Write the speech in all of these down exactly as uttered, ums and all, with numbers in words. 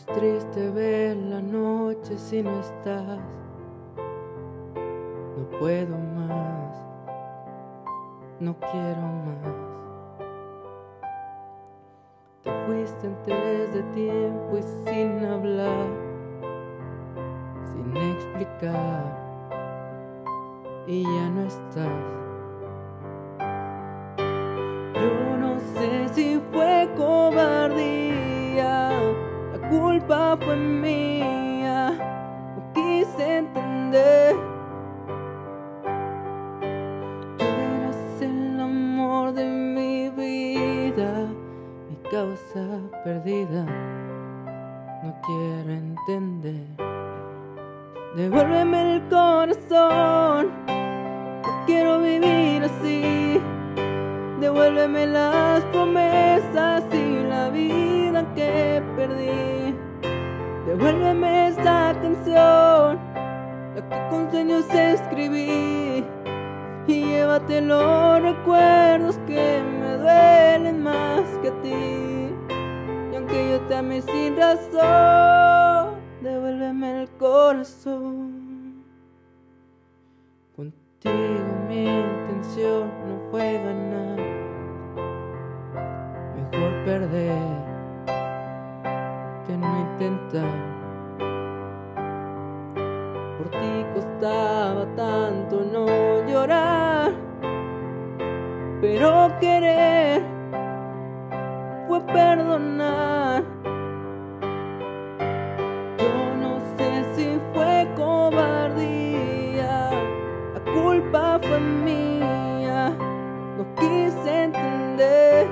Es triste ver la noche si no estás. No puedo más, no quiero más. Te fuiste antes de tiempo y sin hablar, sin explicar, y ya no estás. Yo no sé si fue cobardía, la culpa fue mía, no quise entender. Tú eras el amor de mi vida, mi causa perdida, no quiero entender. Devuélveme el corazón, no quiero vivir así. Devuélveme las promesas y la vida que perdí. Devuélveme esta canción, la que con sueños escribí. Y llévate los recuerdos que me duelen más que a ti. Y aunque yo te amé sin razón, devuélveme el corazón. Contigo mi intención no fue ganar, mejor perder que no intentar. Por ti costaba tanto no llorar, pero querer fue perdonar. Yo no sé si fue cobardía, la culpa fue mía, no quise entender.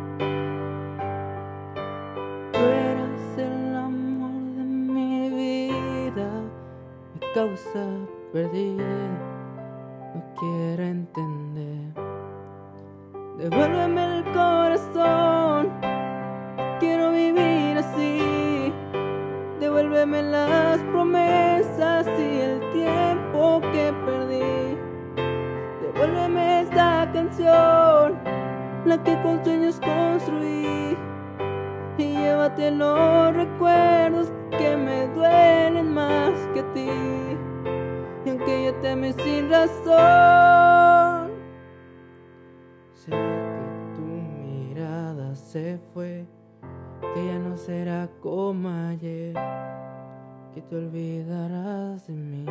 Tú eras el amor de mi vida, mi causa perdida, no quiero entender. Devuélveme el corazón, quiero vivir así. Devuélveme las promesas y el tiempo que perdí. Devuélveme esta canción, la que con sueños construí. Y llévate los recuerdos que me duelen más que a ti. Y aunque yo te amé sin razón, sé que tu mirada se fue, que ya no será como ayer, que te olvidarás de mí.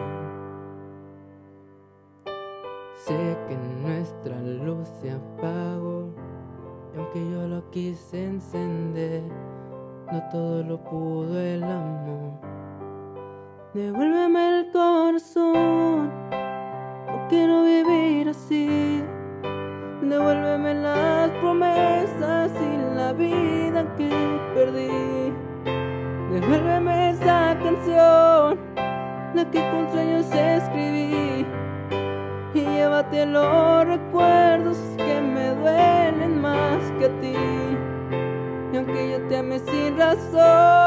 Sé que nuestra luz se apagó, y aunque yo lo quise encender, no todo lo pudo el amor. Devuélveme el corazón, no quiero vivir así. Devuélveme las promesas y la vida que perdí. Devuélveme esa canción, la que con sueños escribí. Y llévate los recuerdos que me duelen más que a ti. Y aunque yo te amé sin razón,